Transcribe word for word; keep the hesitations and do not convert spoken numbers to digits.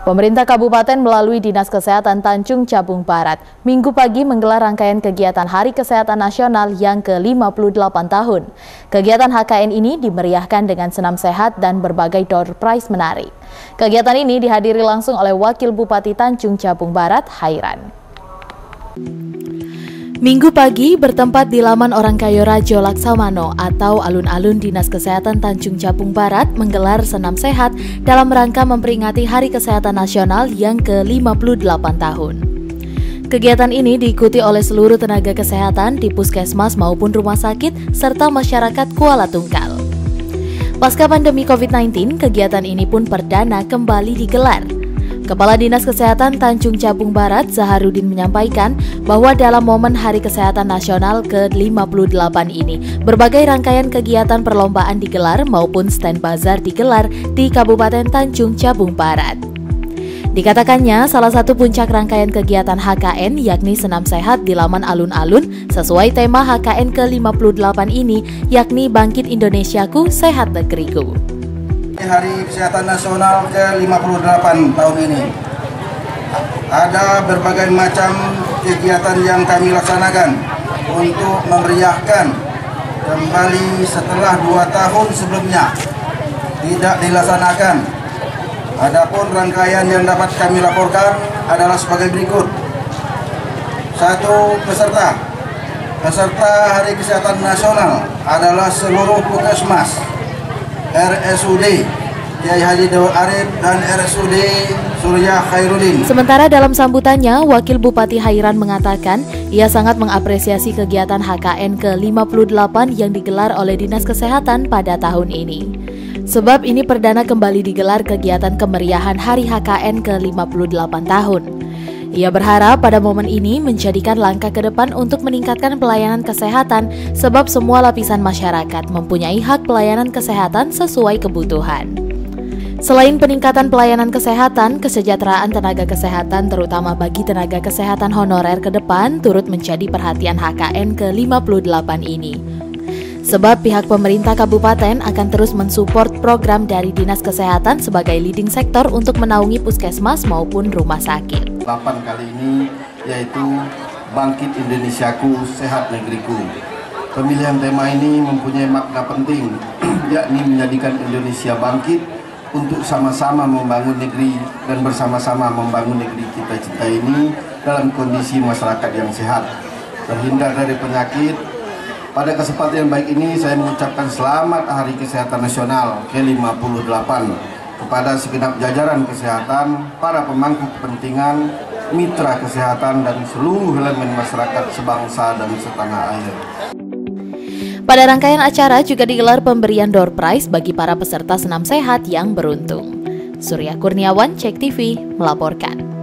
Pemerintah Kabupaten melalui Dinas Kesehatan Tanjung Jabung Barat Minggu pagi menggelar rangkaian kegiatan Hari Kesehatan Nasional yang ke lima puluh delapan tahun. Kegiatan H K N ini dimeriahkan dengan senam sehat dan berbagai door prize menarik. Kegiatan ini dihadiri langsung oleh Wakil Bupati Tanjung Jabung Barat, Hairan. Minggu pagi bertempat di Laman Orangkayo Rajo Laksamano atau alun-alun Dinas Kesehatan Tanjung Jabung Barat menggelar senam sehat dalam rangka memperingati Hari Kesehatan Nasional yang ke lima puluh delapan tahun. Kegiatan ini diikuti oleh seluruh tenaga kesehatan di puskesmas maupun rumah sakit serta masyarakat Kuala Tungkal. Pasca pandemi COVID sembilan belas, kegiatan ini pun perdana kembali digelar. Kepala Dinas Kesehatan Tanjung Jabung Barat, Zaharudin, menyampaikan bahwa dalam momen Hari Kesehatan Nasional ke lima puluh delapan ini, berbagai rangkaian kegiatan perlombaan digelar maupun stand bazar digelar di Kabupaten Tanjung Jabung Barat. Dikatakannya, salah satu puncak rangkaian kegiatan H K N yakni senam sehat di laman alun-alun sesuai tema H K N ke lima puluh delapan ini, yakni Bangkit Indonesiaku, Sehat Negeriku. Hari Kesehatan Nasional ke lima puluh delapan tahun ini ada berbagai macam kegiatan yang kami laksanakan untuk memeriahkan kembali setelah dua tahun sebelumnya tidak dilaksanakan. Adapun rangkaian yang dapat kami laporkan adalah sebagai berikut. Satu, peserta peserta Hari Kesehatan Nasional adalah seluruh puskesmas R S U D Kiai Haji Daud Arif dan R S U D Surya Khairuddin. Sementara dalam sambutannya, Wakil Bupati Hairan mengatakan ia sangat mengapresiasi kegiatan H K N ke lima puluh delapan yang digelar oleh Dinas Kesehatan pada tahun ini. Sebab ini perdana kembali digelar kegiatan kemeriahan Hari H K N ke lima puluh delapan tahun. Ia berharap pada momen ini menjadikan langkah ke depan untuk meningkatkan pelayanan kesehatan sebab semua lapisan masyarakat mempunyai hak pelayanan kesehatan sesuai kebutuhan. Selain peningkatan pelayanan kesehatan, kesejahteraan tenaga kesehatan terutama bagi tenaga kesehatan honorer ke depan turut menjadi perhatian H K N ke lima puluh delapan ini. Sebab pihak pemerintah kabupaten akan terus mensupport program dari Dinas Kesehatan sebagai leading sektor untuk menaungi puskesmas maupun rumah sakit. delapan kali ini yaitu Bangkit Indonesiaku, Sehat Negeriku. Pemilihan tema ini mempunyai makna penting, yakni menjadikan Indonesia bangkit untuk sama-sama membangun negeri dan bersama-sama membangun negeri kita cinta ini dalam kondisi masyarakat yang sehat, terhindar dari penyakit. Pada kesempatan yang baik ini saya mengucapkan selamat Hari Kesehatan Nasional ke lima puluh delapan kepada segenap jajaran kesehatan, para pemangku kepentingan, mitra kesehatan dan seluruh elemen masyarakat sebangsa dan setanah air. Pada rangkaian acara juga digelar pemberian door prize bagi para peserta senam sehat yang beruntung. Surya Kurniawan, Cek T V, melaporkan.